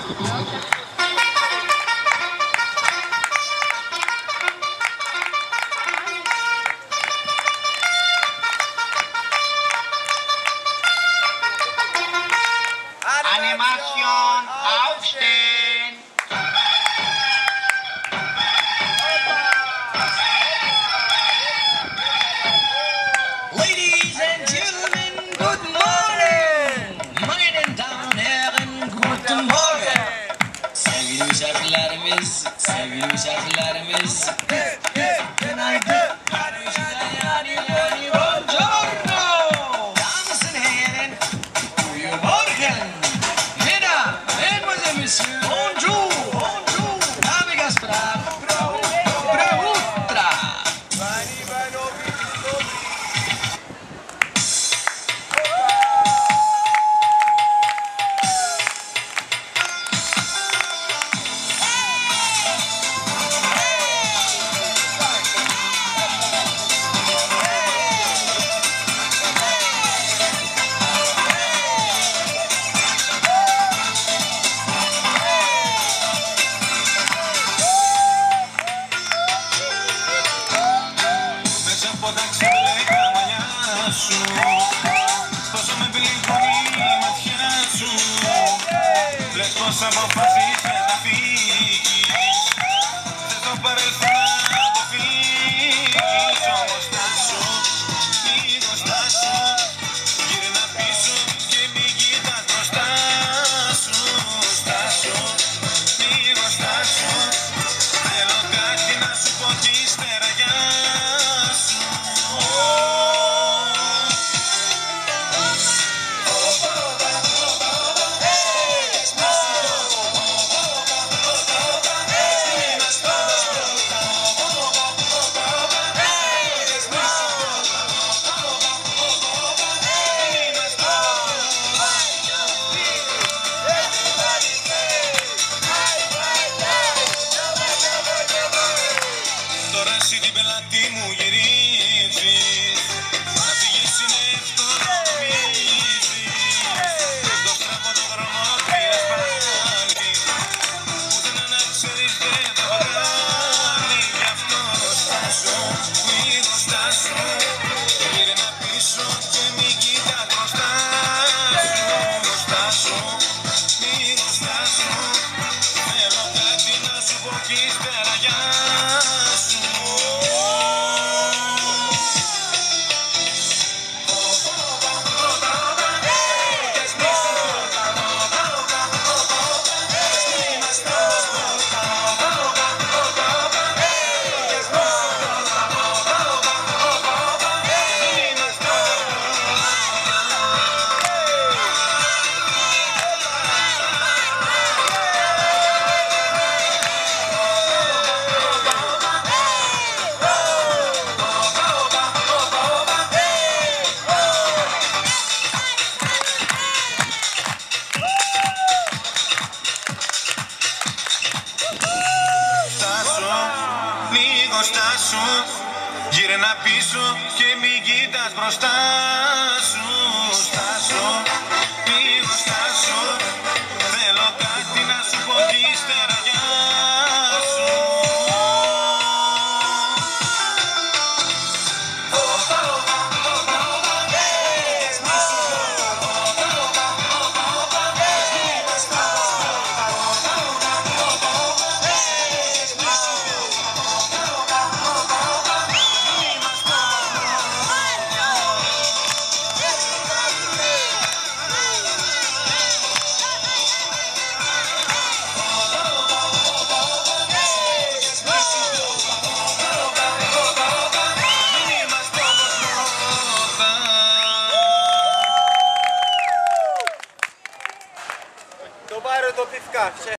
Animation, aufstehen! Ladies and gentlemen, good morning! Meine Damen und Herren, guten Morgen! Sevgili misafirlerimiz, günaydın. Buongiorno! Dames und Herren, guten Morgen! Mesdames et messieurs, bonjour! Amigas Bravutra! Πώς αποφασίσες να φύγεις, θες το παρελθόν να αποφύγεις. Όμως στάσου, λίγο στάσου, γύρνα πίσω και μην κοιτάς μπροστά σου. Στάσου, λίγο στάσου, θέλω κάτι να σου πω κι ύστερα γεια σου. Τώρα εσύ την πελάτη μου γυρίζεις, να φύγεις είναι εύκολο νομίζεις. Το στραβό το δρόμο πήρες πάλι, πουθενά να ξέρεις δεν θα βγάλει. Γι' αυτό στάσου, λίγο στάσου, γύρνα πίσω και μην κοιτάς μπροστά σου. Στάσου, λίγο στάσου, θέλω κάτι να σου πω κι ύστερα γεια σου. Λίγο στάσου, γύρνα πίσω και μην κοιτάς μπροστά σου. Στάσου, λίγο στάσου, θέλω κάτι να σου πω κι ύστερα γεια σου. Το πάρω το πιφκά.